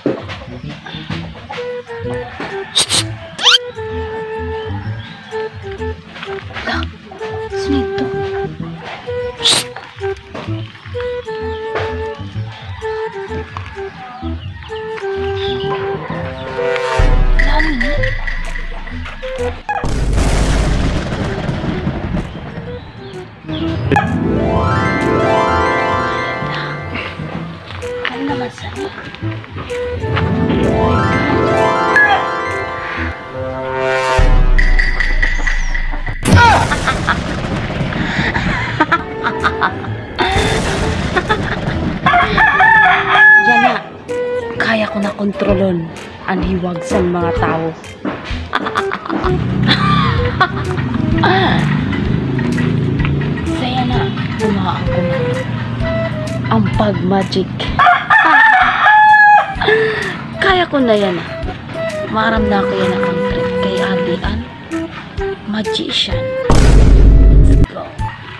Sino ito? Saan yun? Ano naman sa'yo? Yan na. Kaya ko na kontrolon ang hiwag sa mga tao. Saya na. Bumaan ko na ang pag-magic. Kaya ko na yan. Maram na ako yan ang trip kay Adian. Magician. Let's go.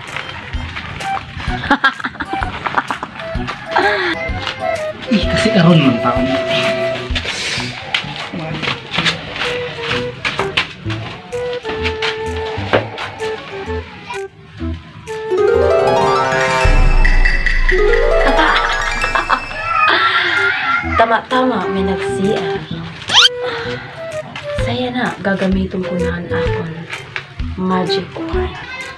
Kasi karon man taon. Tama-tama, may nag-CR. Saya na, gagamitin ko na ang akong magic wand.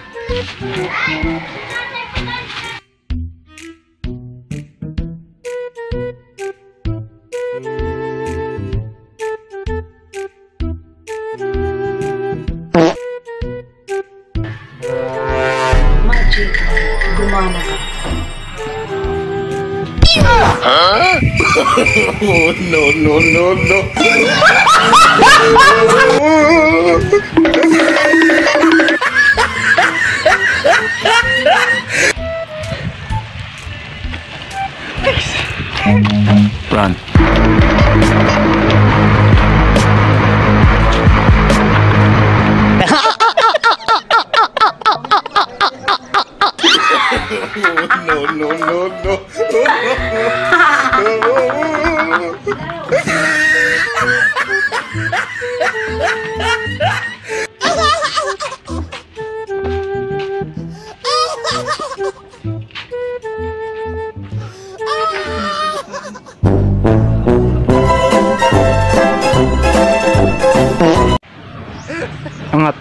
Magic wand, gumana ka. Huh? Oh, no. Run. No. Angat.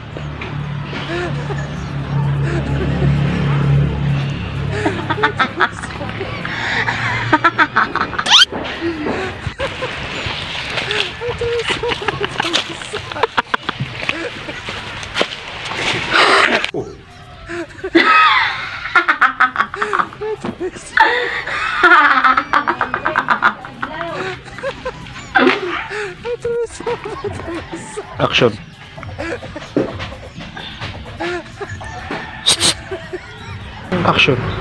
Action. Action.